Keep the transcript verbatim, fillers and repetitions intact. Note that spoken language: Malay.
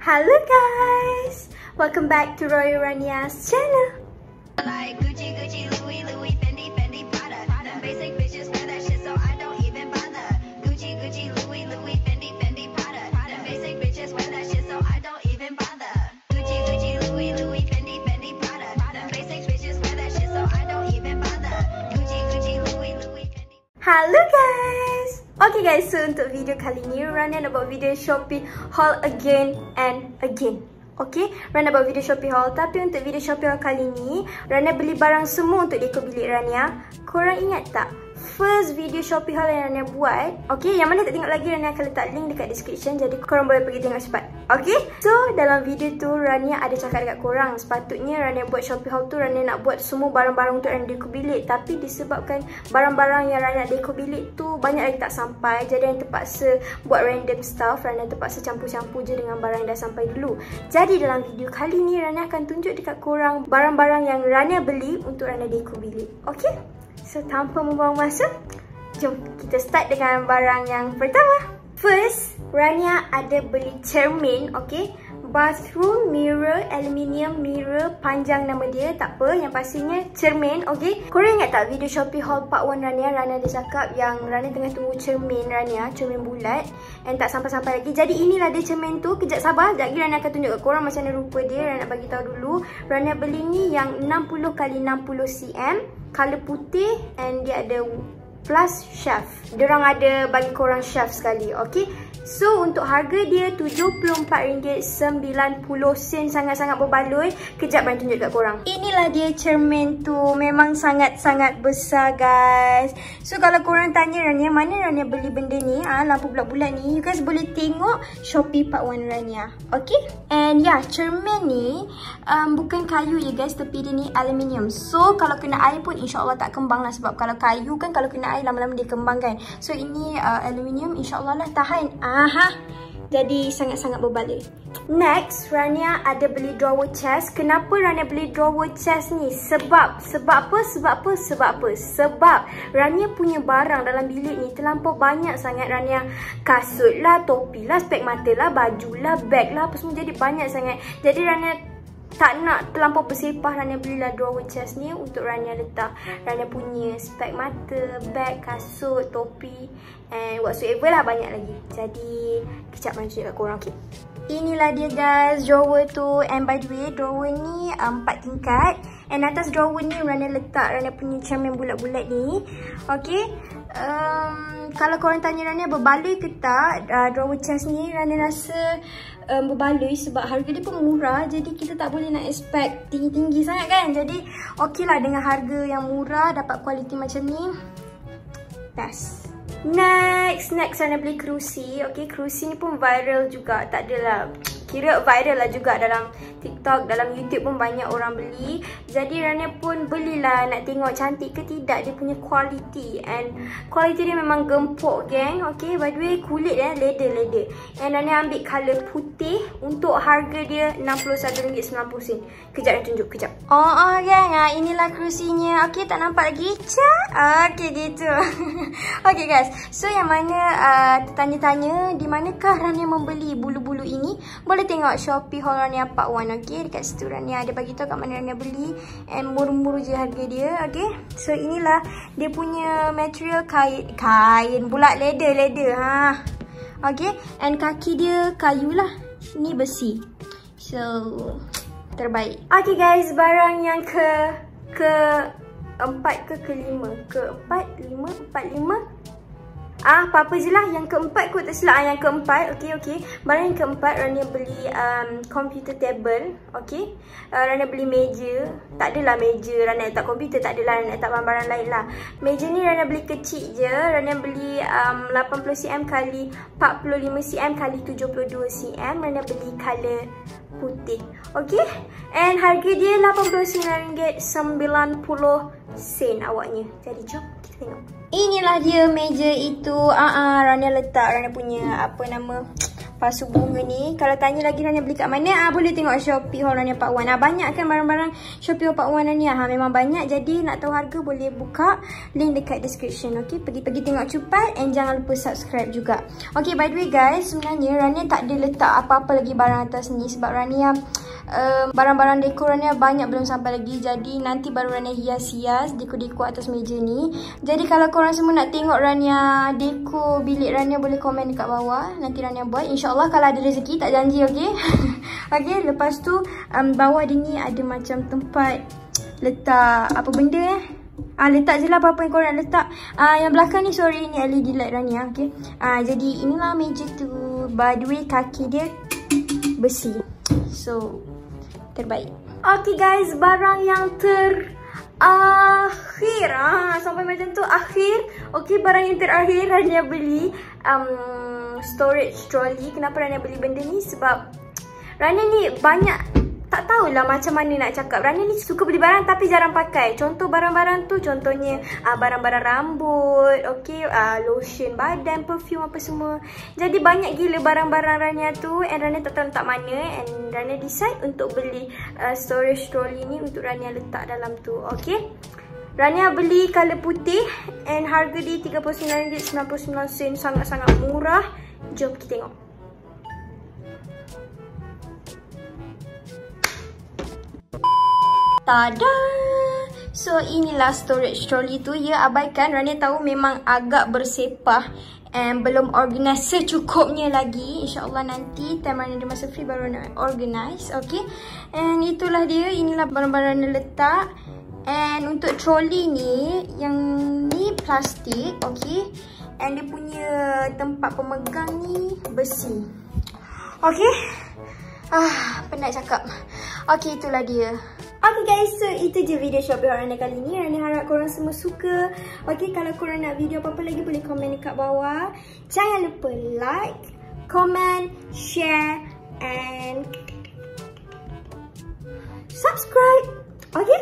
Hello guys, welcome back to Roy Rania's channel. Like Gucci, Gucci, Louis, Louis, Fendi, Fendi, Prada. Them basic bitches wear that shit, so I don't even bother. Gucci, Gucci, Louis, Louis, Fendi, Fendi, Prada. Them basic bitches wear that shit, so I don't even bother. Gucci, Gucci, Louis, Louis, Fendi, Fendi, Prada. Them basic bitches wear that shit, so I don't even bother. Gucci, Gucci, Louis, Louis, Fendi. Hello guys. Okay guys, so untuk video kali ni Rania nak buat video Shopee haul again and again. Okay, Rania buat video Shopee haul. Tapi untuk video Shopee haul kali ni Rania beli barang semua untuk dekor bilik Rania. Korang ingat tak? First video Shopee haul yang Rania buat, okay, yang mana tak tengok lagi, Rania akan letak link dekat description. Jadi korang boleh pergi tengok cepat. Okay, so dalam video tu Rania ada cakap dekat korang, sepatutnya Rania buat Shopee haul tu Rania nak buat semua barang-barang untuk Rania dekor bilik. Tapi disebabkan barang-barang yang Rania dekor bilik tu banyak lagi tak sampai, jadi Rania terpaksa buat random stuff. Rania terpaksa campur-campur je dengan barang yang dah sampai dulu. Jadi dalam video kali ni Rania akan tunjuk dekat korang barang-barang yang Rania beli untuk Rania dekor bilik. Okay, so tanpa membuang masa, jom kita start dengan barang yang pertama. First, Rania ada beli cermin, okay, bathroom mirror, aluminium mirror, panjang nama dia, tak apa, yang pastinya cermin, okay. Korang ingat tak video Shopee haul part one Rania, Rania ada cakap yang Rania tengah tunggu cermin Rania, cermin bulat, and tak sampai-sampai lagi. Jadi inilah dia cermin tu. Kejap sabar, sekejap lagi Rania akan tunjuk ke korang macam mana rupa dia. Rania nak bagi tahu dulu, Rania beli ni yang enam puluh kali enam puluh sentimeter, color putih, and dia ada plus shelf. Diorang ada bagi korang shelf sekali, okay. So untuk harga dia tujuh puluh empat ringgit sembilan puluh sen, sangat-sangat berbaloi. Kejap Rania tunjuk kat korang. Inilah dia cermin tu, memang sangat-sangat besar guys. So kalau korang tanya Rania mana Rania beli benda ni, ah, lampu bulat-bulat ni, you guys boleh tengok Shopee part one Rania, okay. And ya, yeah, cermin ni um, bukan kayu je guys, tapi dia ni aluminium. So kalau kena air pun insyaAllah tak kembang lah. Sebab kalau kayu kan, kalau kena air lama-lama dia kembang kan. So ini uh, aluminium, insyaAllah lah tahan. Aha, jadi sangat-sangat berbaloi. Next, Rania ada beli drawer chest. Kenapa Rania beli drawer chest ni? Sebab, sebab apa? Sebab apa? Sebab apa? Sebab Rania punya barang dalam bilik ni terlampau banyak sangat. Rania kasut lah, topi lah, spek mata lah, baju lah, bag lah, apa semua. Jadi banyak sangat. Jadi Rania tak nak terlampau bersepah. Rania belilah drawer chest ni untuk Rania letak Rania punya spek mata, bag, kasut, topi, and whatsoever lah, banyak lagi. Jadi kejap Rania tunjuk kat korang, okay. Inilah dia guys drawer tu. And by the way, drawer ni empat um, tingkat. And atas drawer ni Rania letak Rania punya cermin bulat-bulat ni, okay. um, Kalau korang tanya Rania berbaloi ke tak uh, drawer chest ni, Rania rasa um, berbaloi sebab harga dia pun murah. Jadi kita tak boleh nak expect tinggi-tinggi sangat kan. Jadi okey lah, dengan harga yang murah dapat kualiti macam ni, best. Next, next Rania beli kerusi. Okay, kerusi ni pun viral juga. Tak adalah, kira viral lah juga dalam TikTok, dalam YouTube pun banyak orang beli. Jadi Rania pun belilah, nak tengok cantik ke tidak dia punya kualiti. And kualiti dia memang gempuk geng. Okay, by the way kulit dia leather leather. And Rania ambil colour putih. Untuk harga dia enam puluh satu ringgit sembilan puluh sen. Kejap Rania tunjuk, kejap. Oh, oh geng, ah, inilah kerusinya. Okay, tak nampak lagi? Cak. Okay, gitu. Okay guys, so yang mana uh, tertanya-tanya di manakah Rania membeli bulu-bulu ini, boleh tengok Shopee haul Rania part one, okay. Dekat situ Rania ada bagi tahu kat mana Rania beli, and murah-murah je harga dia, okay. So inilah dia punya material, kain, kain pula, leather, leather, ha. Okay, and kaki dia kayu lah, ni besi. So terbaik. Okay guys, barang yang ke ke empat ke kelima, keempat, lima, empat, lima. Ah, apa-apa je lah. Yang keempat kot, tak silap. Ah, yang keempat, okey, okey. Barang yang keempat, Rania beli um, computer table, okey. Uh, Rania beli meja. Tak adalah meja Rania letak komputer, tak adalah Rania letak barang-barang lain lah. Meja ni Rania beli kecil je. Rania beli um, lapan puluh sentimeter kali empat puluh lima sentimeter kali tujuh puluh dua sentimeter. Rania beli colour putih, okey. And harga dia lapan puluh sembilan ringgit sembilan puluh sen awaknya. Jadi jom kita tengok. Inilah dia meja itu. Ah, uh -uh, Rania letak Rania punya apa nama pasu bunga ni. Kalau tanya lagi Rania beli kat mana, ah boleh tengok Shopee haul Rania Part Wan. Ah banyak kan barang-barang Shopee haul Part Wan Rania. Ha memang banyak. Jadi nak tahu harga boleh buka link dekat description. Okey, pergi-pergi tengok cepat and jangan lupa subscribe juga. Okey, by the way guys, sebenarnya Rania tak ada letak apa-apa lagi barang atas ni sebab Rania barang-barang um, dekor Rania banyak belum sampai lagi. Jadi nanti baru Rania hias-hias dekor-dekor atas meja ni. Jadi kalau korang semua nak tengok Rania dekor bilik Rania, boleh komen dekat bawah. Nanti Rania buat, InsyaAllah kalau ada rezeki, tak janji. Okay. Okay, lepas tu um, bawah dia ni ada macam tempat letak apa benda eh. Ah, letak je lah apa-apa yang korang letak. Ah, yang belakang ni sorry, ni L E D light Rania. Okay. Ah, jadi inilah meja tu. By the way, kaki dia besi. So terbaik. Okay guys, barang yang ter akhir, ah, sampai macam tu akhir. Okay, barang yang terakhir Rania beli um, storage trolley. Kenapa Rania beli benda ni? Sebab Rania ni banyak, tak tahulah macam mana nak cakap. Rania ni suka beli barang tapi jarang pakai. Contoh barang-barang tu, contohnya uh, barang-barang rambut, okay, uh, lotion badan, perfume apa semua. Jadi banyak gila barang-barang Rania tu and Rania tak tahu letak mana. And Rania decide untuk beli uh, storage trolley ni untuk Rania letak dalam tu. Okay, Rania beli color putih and harga dia tiga puluh sembilan ringgit sembilan puluh sembilan sen. Sangat-sangat murah. Jom kita tengok. Tada! So inilah storage trolley tu. Ya, abaikan, Rania tahu memang agak bersepah and belum organize secukupnya lagi. InsyaAllah nanti time Rania ada masa free baru nak organize. Okay, and itulah dia. Inilah barang-barang Rania letak. And untuk trolley ni, yang ni plastik. Okay, and dia punya tempat pemegang ni besi. Okay, ah, penat cakap. Okay, itulah dia. Okay guys, so itu je video Shopee haul Rania kali ni. Rania harap korang semua suka. Okay, kalau korang nak video apa-apa lagi boleh komen dekat bawah. Jangan lupa like, comment, share and subscribe. Okay,